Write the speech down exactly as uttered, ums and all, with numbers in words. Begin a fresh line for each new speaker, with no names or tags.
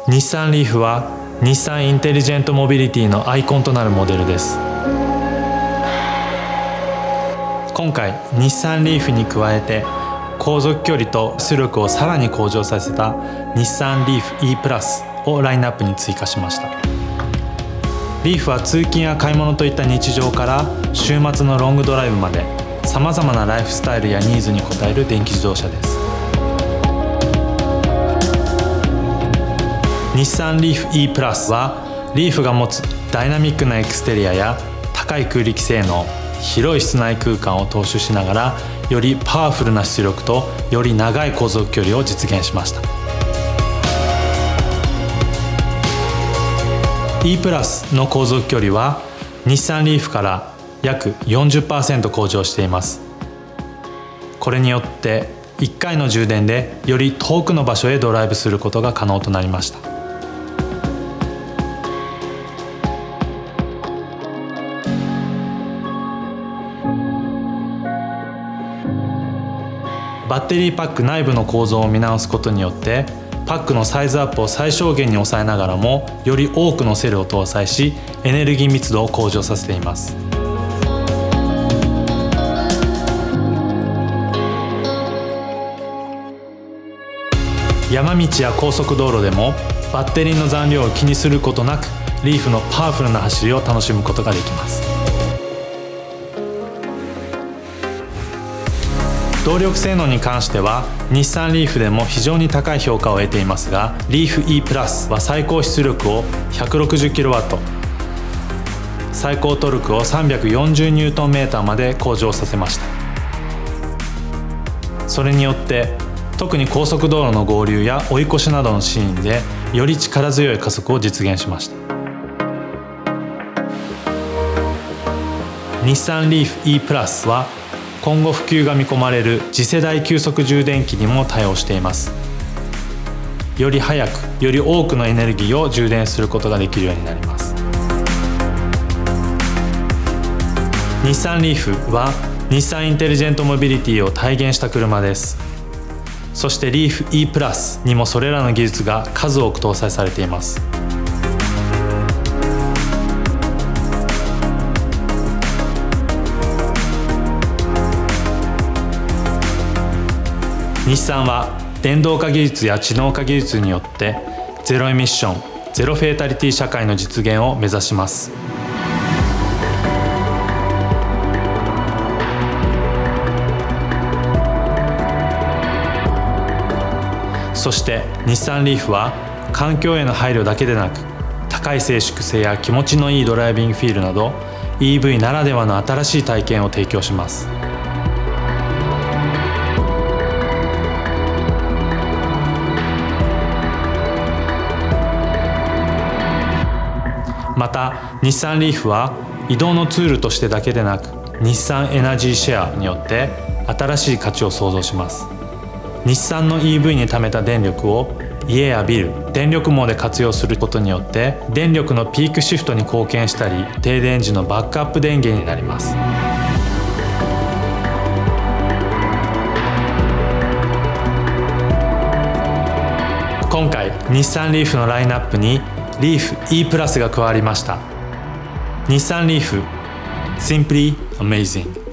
日産リーフは日産インテリジェントモビリティのアイコンとなるモデルです。今回日産リーフに加えて航続距離と出力をさらに向上させた日産リーフ E プラスをラインナップに追加しました。リーフは通勤や買い物といった日常から週末のロングドライブまでさまざまなライフスタイルやニーズに応える電気自動車です。日産リーフ E プラスはリーフが持つダイナミックなエクステリアや高い空力性能、広い室内空間を踏襲しながらよりパワフルな出力とより長い航続距離を実現しました。 E プラスの航続距離は日産リーフから約 よんじゅっパーセント 向上しています。これによっていっかいの充電でより遠くの場所へドライブすることが可能となりました。バッテリーパック内部の構造を見直すことによってパックのサイズアップを最小限に抑えながらもより多くのセルを搭載しエネルギー密度を向上させています。山道や高速道路でもバッテリーの残量を気にすることなくリーフのパワフルな走りを楽しむことができます。動力性能に関しては日産リーフでも非常に高い評価を得ていますが、リーフ E プラスは最高出力を ひゃくろくじゅっキロワット、 最高トルクを さんびゃくよんじゅうニュートンメーターまで向上させました。それによって特に高速道路の合流や追い越しなどのシーンでより力強い加速を実現しました。日産リーフ E プラスは今後普及が見込まれる次世代急速充電器にも対応しています。より早くより多くのエネルギーを充電することができるようになります。日産リーフは日産インテリジェントモビリティを体現した車です。そしてリーフ E プラスにもそれらの技術が数多く搭載されています。日産は電動化技術や知能化技術によってゼロエミッション、ゼロフェータリティ社会の実現を目指します。そして日産リーフは環境への配慮だけでなく高い静粛性や気持ちのいいドライビングフィールなど イーブイ ならではの新しい体験を提供します。また日産リーフは移動のツールとしてだけでなく日産エナジーシェアによって新しい価値を創造します。日産の イーブイ に貯めた電力を家やビル、電力網で活用することによって電力のピークシフトに貢献したり停電時のバックアップ電源になります。今回日産リーフのラインナップにリーフ E プラスが加わりました。日産リーフ Simply Amazing。